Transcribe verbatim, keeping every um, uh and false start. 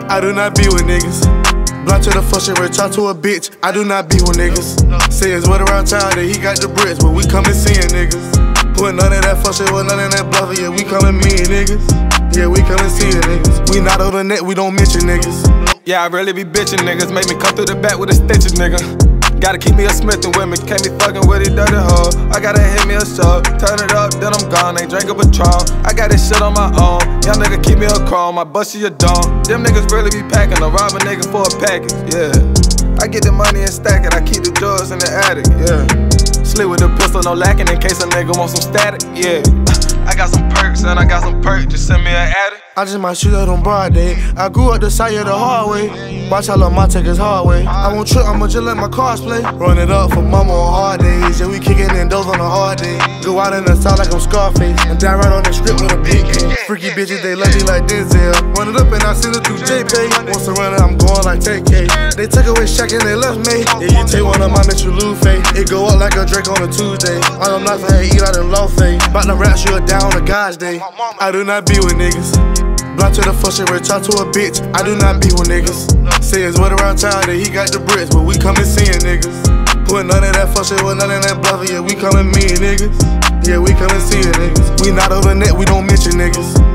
I do not be with niggas. Blunt to the fuck shit, talk to a bitch. I do not be with niggas. Say it's word around town that he got the bricks, but we come and seeing niggas. Put none of that fuck shit, with none of that bluffing. Yeah, we come and meeting niggas. Yeah, we come and seeing niggas. We not on the net, we don't mention niggas. Yeah, I really be bitching niggas. Make me come through the back with the stitches, nigga. Gotta keep me a Smith and with me. Can't be fucking with these dirty hoes. I gotta hit me a show. Turn it up, then I'm gone. Ain't drink a Patron. I got this shit on my own. Young nigga keep me a chrome. I bust you a dome. Them niggas really be packing. I rob a nigga for a package, yeah. I get the money and stack it. I keep the drugs in the attic, yeah. Sleep with a pistol, no lacking in case a nigga want some static, yeah. I got some perks and I got some perks, just send me an addict. I just might shoot out on broad day. I grew up the side of the hard way. Watch how Lil' Ma take his hard way. I won't trip, I'ma just let my cars play. Run it up for mama on hard days. Yeah, we kicking in those on a hard day. Go out in the south like I'm Scarface. And die right on the script with a big game. Freaky bitches, they love me like Denzel. Run it up and I send it through J-Pay. Once I run it, I'm going like ten K. They took away Shaq and they left me. Yeah, you take one of my Mitchell Luffy. It go up like a Drake on a Tuesday. All them nights I had eat out in Low Face. Bout to rap you down on a God's day. I do not be with niggas. Blunt to the fuck shit, talk to a bitch. I do not be with niggas. Say it's word around town that he got the bricks, but we come and seeing niggas. Put none of that fuck shit, with none of that bluffing. Yeah, we come and meeting niggas. Yeah, we come and seeing niggas. We not on the net, we don't mention niggas.